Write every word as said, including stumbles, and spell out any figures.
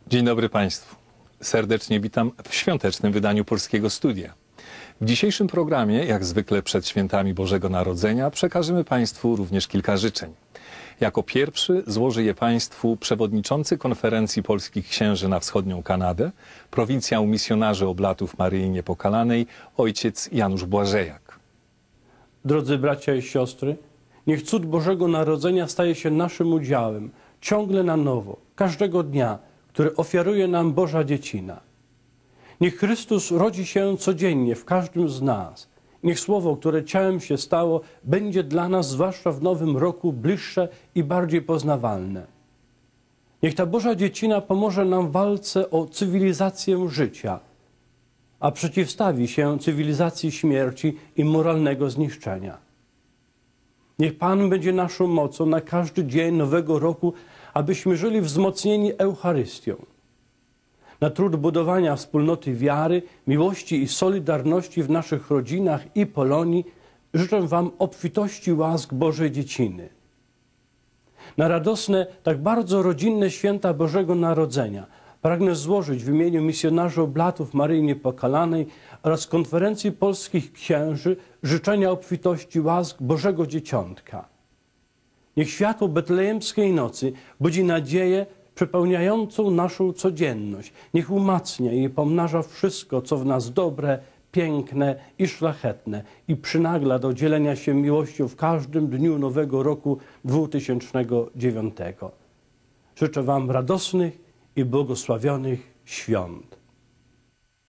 Dzień dobry Państwu. Serdecznie witam w świątecznym wydaniu Polskiego Studia. W dzisiejszym programie, jak zwykle przed świętami Bożego Narodzenia, przekażemy Państwu również kilka życzeń. Jako pierwszy złoży je Państwu przewodniczący Konferencji Polskich Księży na Wschodnią Kanadę, prowincjał misjonarzy Oblatów Maryi Niepokalanej, ojciec Janusz Błażejak. Drodzy bracia i siostry, niech cud Bożego Narodzenia staje się naszym udziałem, ciągle na nowo, każdego dnia, który ofiaruje nam Boża Dziecina. Niech Chrystus rodzi się codziennie w każdym z nas. Niech Słowo, które ciałem się stało, będzie dla nas, zwłaszcza w nowym roku, bliższe i bardziej poznawalne. Niech ta Boża Dziecina pomoże nam w walce o cywilizację życia, a przeciwstawi się cywilizacji śmierci i moralnego zniszczenia. Niech Pan będzie naszą mocą na każdy dzień nowego roku, abyśmy żyli wzmocnieni Eucharystią. Na trud budowania wspólnoty wiary, miłości i solidarności w naszych rodzinach i Polonii życzę Wam obfitości łask Bożej Dzieciny. Na radosne, tak bardzo rodzinne święta Bożego Narodzenia pragnę złożyć w imieniu misjonarzy Oblatów Maryi Niepokalanej oraz Konferencji Polskich Księży życzenia obfitości łask Bożego Dzieciątka. Niech światło betlejemskiej nocy budzi nadzieję przepełniającą naszą codzienność. Niech umacnia i pomnaża wszystko, co w nas dobre, piękne i szlachetne i przynagla do dzielenia się miłością w każdym dniu nowego roku dwa tysiące dziewiątego. Życzę Wam radosnych i błogosławionych świąt.